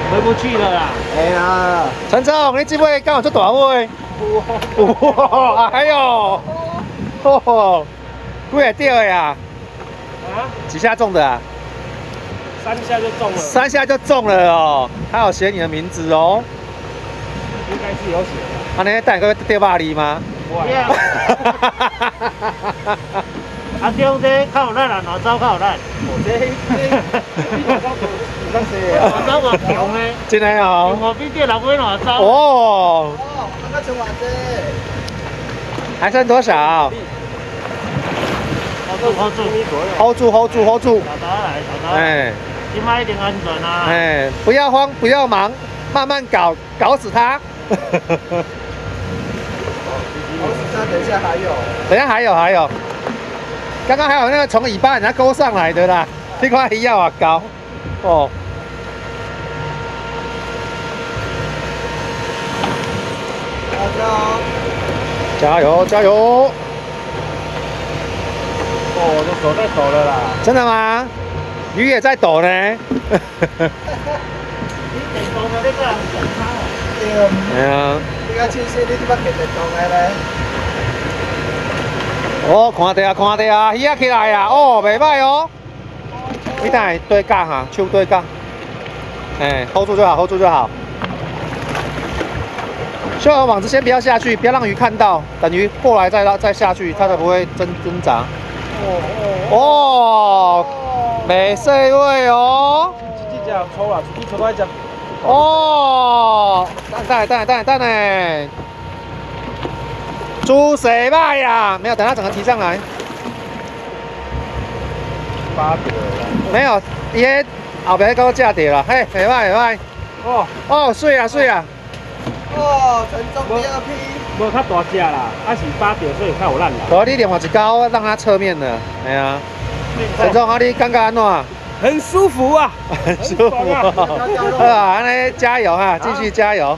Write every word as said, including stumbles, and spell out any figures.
回不去了啦。 哎呀， 陈总，你这尾刚好做大尾。哇，哎呦，哦，几下钓的呀？ 啊？ 几下中的啊？ 三下就中了。 三下就中了哦，他有写你的名字哦。 应该是有写的。 啊，你带个钓巴黎吗？ 对啊。啊，中这较有力啦，哪走较有力？ 我这这你哪走唔当说啊？ 哪走我强呢？ 真的哦。 我比这六尾哪走？ 哦。 哦，那个成完这。 还剩多少 ？hold 住 hold 住 ，hold 住 hold 住 hold 住。 找到来，找到来。哎，今麦一定安全啊！ 哎，不要慌，不要忙，慢慢搞，搞死他。 搞死他，等一下还有。 等一下还有还有，刚刚还有那个从尾巴人家勾上来的啦，这块鱼要啊高哦。加油加油！ 哦，我手在抖了啦。 真的吗？鱼也在抖呢。 你电动的那个人上汤哦。 对啊。 你讲清晰，你即摆电动的咧？ 哦，看到啊看到啊，鱼仔起来啊，哦，袂歹哦。你等下对杠哈，手对杠。哎 ，hold 住就好 ，hold 住就好。修好网子先不要下去，不要让鱼看到，等鱼过来再拉再下去，它才不会挣挣扎。哦哦，没水位哦。 这只抽啦，你抽到一只。 哦，等等等等等呢，猪水吧呀，没有，等它整个提上来。 八条啦。 没有，伊迄后边嗰架掉啦，嘿，袂歹袂歹。 哦哦，水啊水啊。 哦，陈总第二批。 无较大只啦，啊是八条，所以较有力啦。 我你另外一高让它侧面的，哎呀，陈总啊，你感觉安怎？ 很舒服啊， 很舒服啊！啊，安尼加油哈，继续加油。